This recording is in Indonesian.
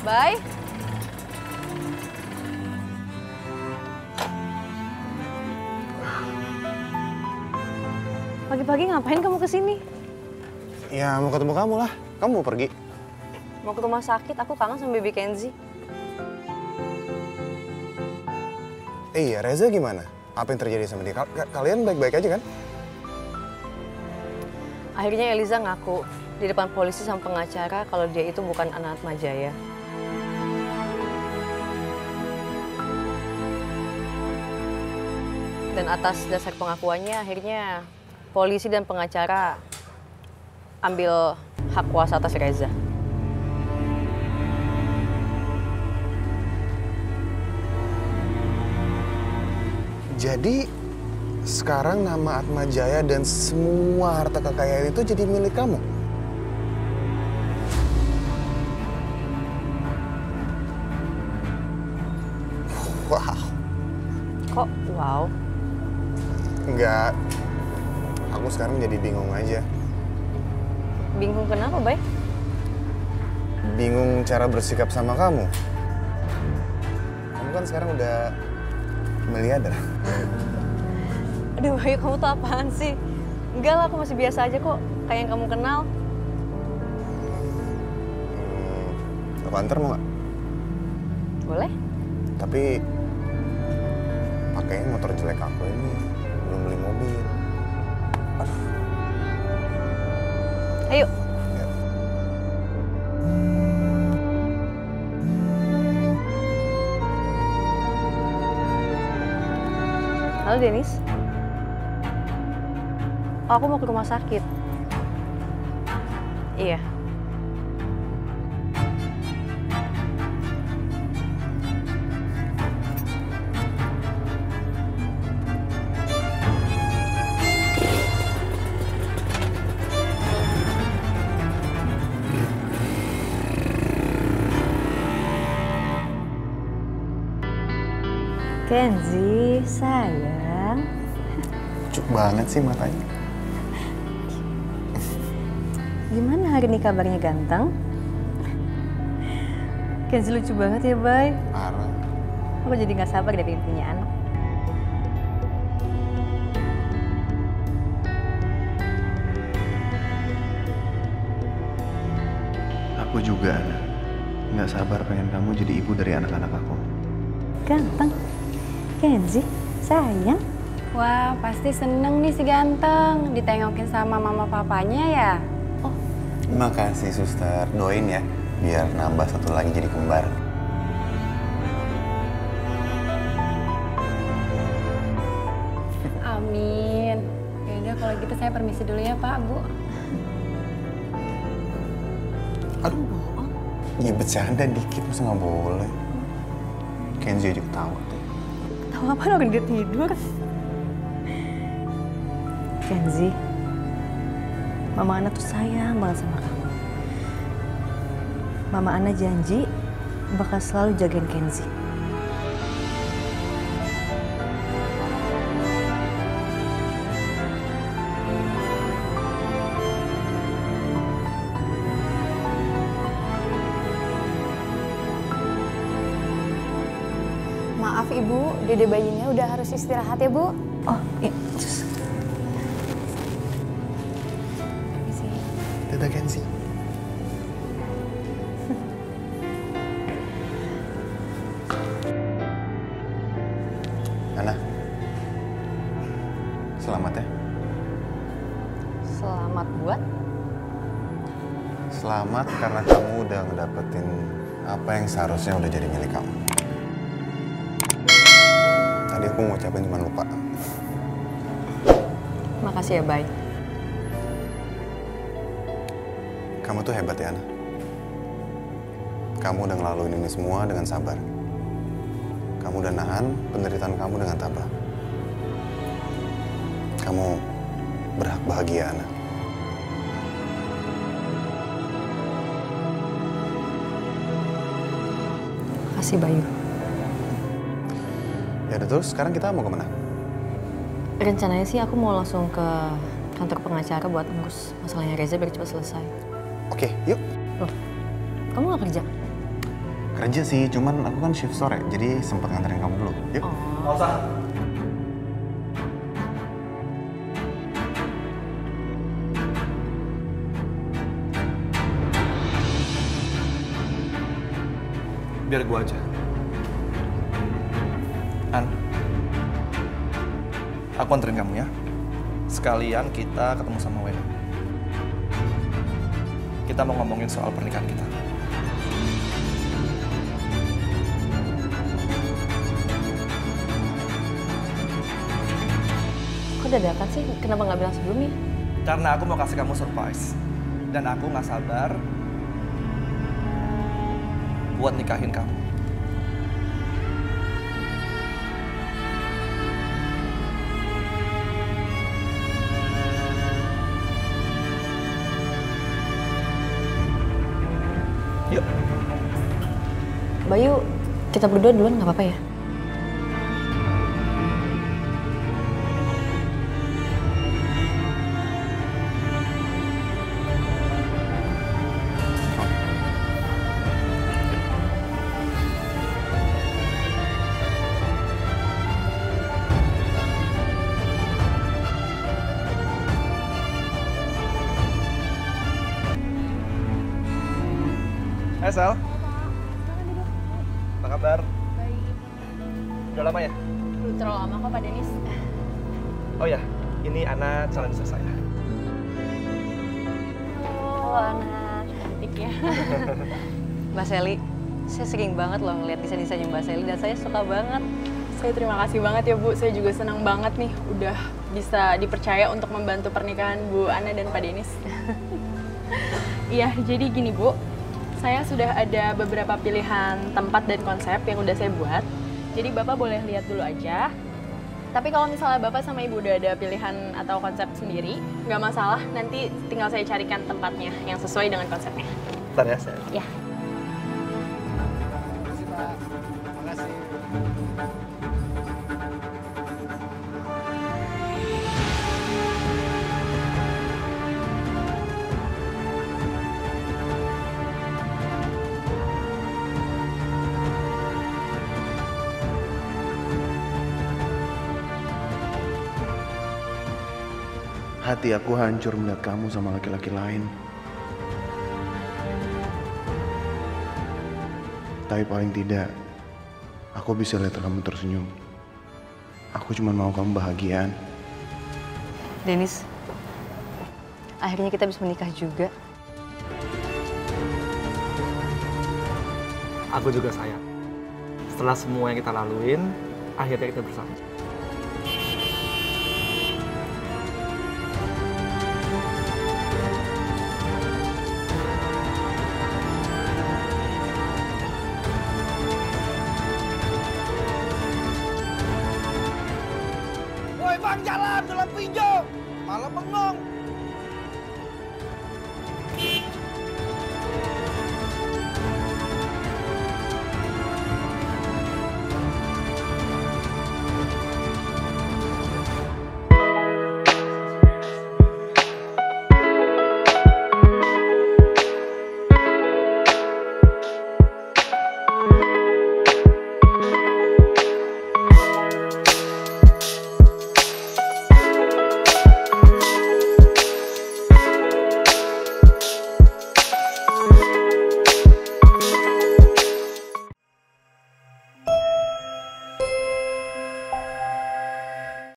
Bye. Pagi-pagi ngapain kamu kesini? Ya mau ketemu kamu lah. Kamu mau pergi? Mau ke rumah sakit, aku kangen sama Baby Kenzi. Iya, Reza gimana? Apa yang terjadi sama dia? Kalian baik-baik aja kan? Akhirnya Eliza ngaku di depan polisi sama pengacara kalau dia itu bukan anak Atma Jaya. Dan atas dasar pengakuannya akhirnya polisi dan pengacara ambil hak kuasa atas Reza. Jadi sekarang nama Atma Jaya dan semua harta kekayaan itu jadi milik kamu? Wow. Kok wow? Enggak. Aku sekarang jadi bingung aja. Bingung kenapa, Bay? Bingung cara bersikap sama kamu. Kamu kan sekarang udah miliarder. Aduh, Bayu, kamu tuh apaan sih? Enggak lah, aku masih biasa aja kok. Kayak yang kamu kenal. Aku antar mau nggak? Boleh? Tapi pakainya motor jelek aku ini. Belum beli mobil. Aduh. Ayo. Ya. Halo, Denis. Oh, aku mau ke rumah sakit. Iya. Kenzi, sayang. Lucu banget sih matanya. Gimana hari ini kabarnya ganteng? Kenzi lucu banget ya, Bay. Parah. Aku jadi nggak sabar deh pengen punya anak. Aku juga, Ana. Nggak sabar pengen kamu jadi ibu dari anak-anak aku. Ganteng. Kenzi, sayang. Wah, pasti seneng nih si ganteng. Ditengokin sama mama papanya ya. Makasih, suster. Doain ya, biar nambah satu lagi jadi kembar. Amin. Yaudah kalau gitu saya permisi dulu ya Pak, Bu. Aduh, bohong. Ya bercanda dikit, masa nggak boleh. Kenzi aja ketawa. Tahu apa orang dia tidur? Kenzi, Mama Ana tuh sayang banget sama kamu. Mama Ana janji bakal selalu jagain Kenzi. Maaf Ibu, dede bayinya udah harus istirahat ya Bu. Oh, iya. Dadah, Kenzi. Ana, selamat ya. Selamat buat? Selamat karena kamu udah ngedapetin apa yang seharusnya udah jadi milik kamu. Tadi aku mau ucapin cuma lupa. Makasih ya, Bay. Kamu tuh hebat ya, Ana. Kamu udah ngelaluin ini semua dengan sabar. Kamu udah nahan penderitaan kamu dengan tabah. Kamu berhak bahagia, Ana. Makasih, Bayu. Ya udah, terus sekarang kita mau kemana? Rencananya sih aku mau langsung ke kantor pengacara buat ngurus masalahnya Reza biar cepat selesai. Oke, yuk. Loh, kamu nggak kerja? kerja sih, cuman aku kan shift sore, jadi sempat nganterin kamu dulu. Yuk. Nggak usah. Biar gua aja. An, aku anterin kamu ya. Sekalian kita ketemu sama Wena. Kita mau ngomongin soal pernikahan kita. Kok dadakan sih? Kenapa nggak bilang sebelumnya? Karena aku mau kasih kamu surprise. Dan aku nggak sabar buat nikahin kamu. Yuk. Bayu, kita berdua duluan nggak apa-apa ya? Hai Sal. Apa kabar? Baik. Udah lama ya? Belum terlalu lama kok Pak Denis. Oh ya, ini Ana calon istri saya. Oh, anak cantik ya. Mbak Sally, saya sering banget loh ngeliat desain-desainnya Mbak Sally dan saya suka banget. Saya terima kasih banget ya Bu, saya juga senang banget nih udah bisa dipercaya untuk membantu pernikahan Bu Ana dan Pak Denis. Iya, jadi gini Bu, saya sudah ada beberapa pilihan tempat dan konsep yang udah saya buat. Jadi Bapak boleh lihat dulu aja. Tapi kalau misalnya Bapak sama Ibu udah ada pilihan atau konsep sendiri, nggak masalah, nanti tinggal saya carikan tempatnya yang sesuai dengan konsepnya. Bentar ya, saya. Ya. Hati aku hancur melihat kamu sama laki-laki lain. Tapi paling tidak, aku bisa lihat kamu tersenyum. Aku cuma mau kamu bahagia. Denis, akhirnya kita bisa menikah juga. Aku juga sayang. Setelah semua yang kita laluin, akhirnya kita bersama. Woi bang, jalan dalam pinjau, malah bengong.